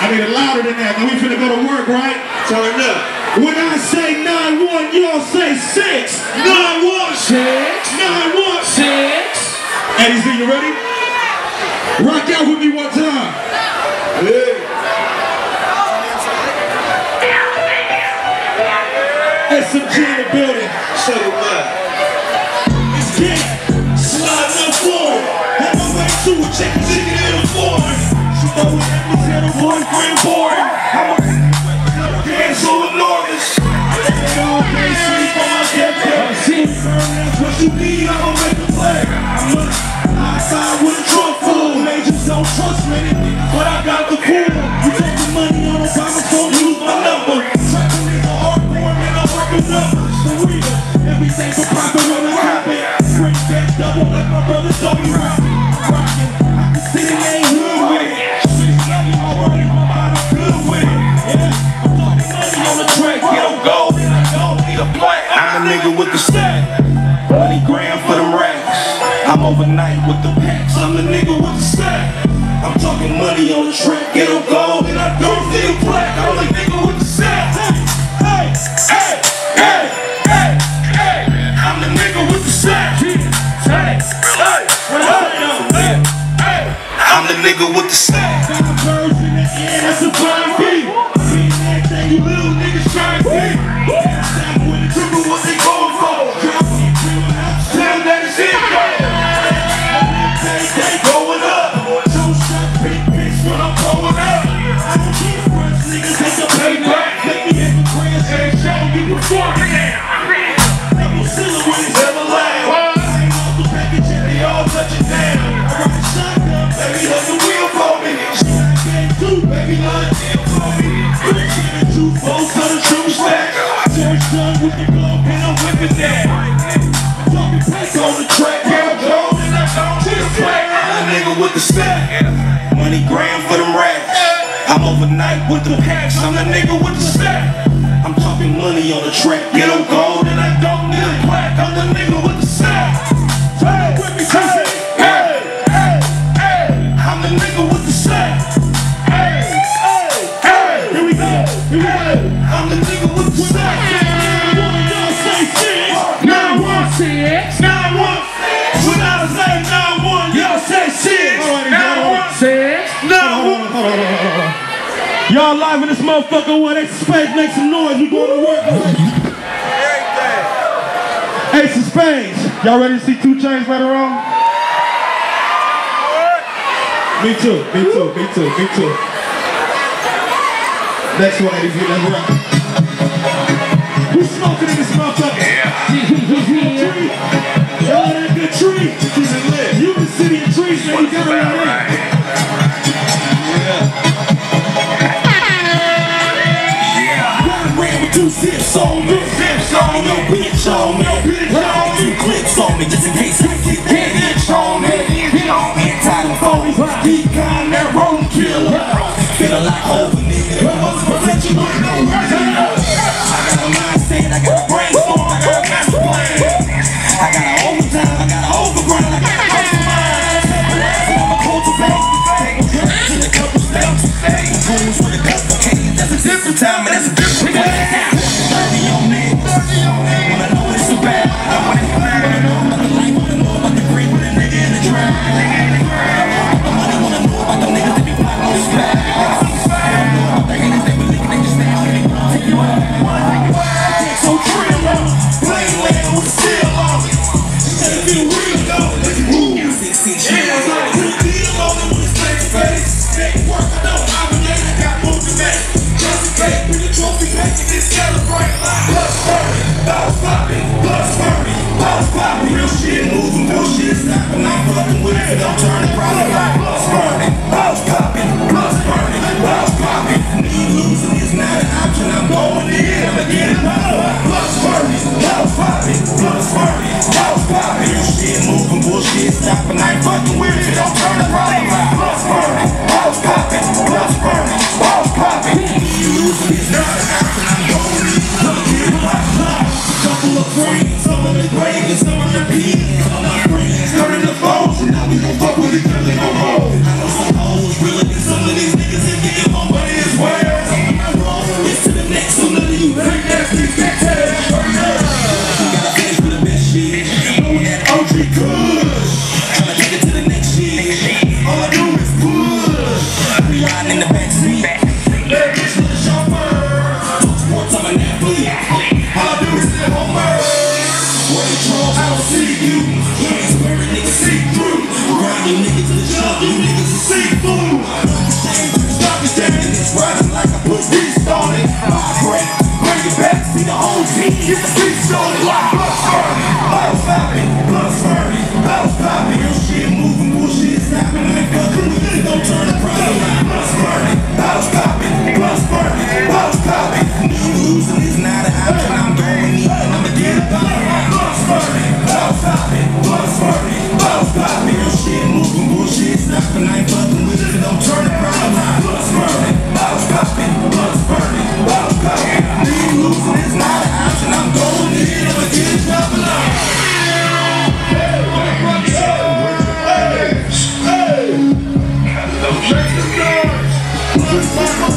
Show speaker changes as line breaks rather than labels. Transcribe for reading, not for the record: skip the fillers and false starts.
I need it louder than that. Now we finna go to work, right?
Turn up.
When I say 9-1, y'all say 6. 9-1, 6. 9-1, 6. Eddie Z, you ready? Rock out with me one time.
Yeah.
SMG in the building.
Say goodbye.
It's King. Slide no floor. On my way to a chicken in the foreign. She know what that means, had a boyfriend boring. I'm a dance so enormous. I all day sleep on my deathbed. That's what you need, I'ma make a play. I'm outside with a trunk full. Majors don't trust me, but I got the pool. You take the money on the promise, don't use my number. Trapping is a hard form and I'm working numbers. The reader, everything for profit when I happen. Bring back double like my brother Toby Rockin'. I can see they ain't good with it. My word in my mind, I'm good with it. Yeah, I'm talking money on the track, get them gold, and I don't need a plan. I'm a nigga with the stack, 20 grand for them racks. I'm overnight with the packs, I'm the nigga with the stack. I'm talking money on the track, get them gold, and I don't need a plaque. I'm the nigga with the stack. Hey, hey, hey, hey, hey. I'm the nigga with the stack. Hey, hey, hey, hey. I'm the nigga with the stack. Got the birds in the air, that's a fine beat. Being everything you little niggas trying to be. Stack with the triple, what they going for? Drop me, tell that it's it, they going up. Two shot, big bitch when I'm going up. I don't keep friends, niggas take the payback. Make me hit the grand and show you performing. Double silver when it's ever loud. I ain't off the package and they all touch it down. I rock a shotgun, baby, hug the wheel for me. Shit I can't do, baby, love deal for me. Put it in the two folks on the triple stack. George done with the glove and I'm whipping that. Talking pack on the track, yeah, I'm gold and I don't need a plaque. I'm the nigga with the stack, money grand for them racks. I'm overnight with the packs, I'm the nigga with the stack. I'm talking money on the track, get them gold and I don't need a plaque. I'm the nigga with the stack. Hey, hey, hey, hey, hey. I'm the nigga with the stack. Hey, hey, hey. Here we go, here we go. I'm the nigga with the stack. 9-1, 9-1. When I say 9-1, y'all say 6. 9-1, 6. 9-1. Y'all live in this motherfucker with Ace of Spades, make some noise. We going to work. Ace of Spades. Y'all ready to see 2 Chainz later on? Me too, me too, me too, me too. Next one, ladies, get that right. Who's smoking in this motherfucker? Y'all that good tree. You the city of trees, man. You got it right there. Yeah. 1 gram with 2 zips on me. No bitch on me. 2 clips on me, just in case I get that itch on me. Anti-phony, decon, that road killer. Feel like over nigga. Prevent you with no regular. I got a mindset, I got a brainstorm, I got a master plan. I got an overtime, I got an overground, I got a mastermind. I'ma cultivate, take drugs in a couple steps. Goons with a couple K's, that's a different time and that's a different day. 30 on me, when I know it's so bad, I wanna know about the life, wanna know about the green with a nigga in the trap. The money wanna know about the niggas that be plotting on this bag. They haters, they believe they just stand with it. Take you out, take so trill on it. Plain land with a seal on it. Gotta feel real though. Ooh, 16 years. Yeah, I'm like, put a deal on it with a straight face. Ain't work, I know, I'm a nigga, got motivation. Just a cake with a trophy.
riding in the backseat.
Ladies with the chauffeur.
Sports, I'm an athlete.
All I do is live on Murph.
Where the trolls, I don't see you. Transparent niggas see through. Grind you niggas to the jump, you niggas to see through.
Stop the damn.
Niggas riding like I put beast on it. My breath, bring it back, see the whole team.
Get the beast on it like blood spurting.
Bottles popping, blood spurting, bottles popping. Real shit moving, bullshit stopping. I ain't fucking with it, don't turn the problem line. Blood spurting, bottles popping, blood spurting, bottles popping. Losing is not an option, I'm going in, I'ma get it poppin'. Blood spurting, bottles popping, blood spurting, bottles popping. Real shit moving, bullshit stopping. I ain't fucking with it, don't turn the problem line. Blood spurting, bottles popping, blood spurting, bottles popping. Losing is not an option, I'm going in, I'ma get it poppin'.
Make some noise.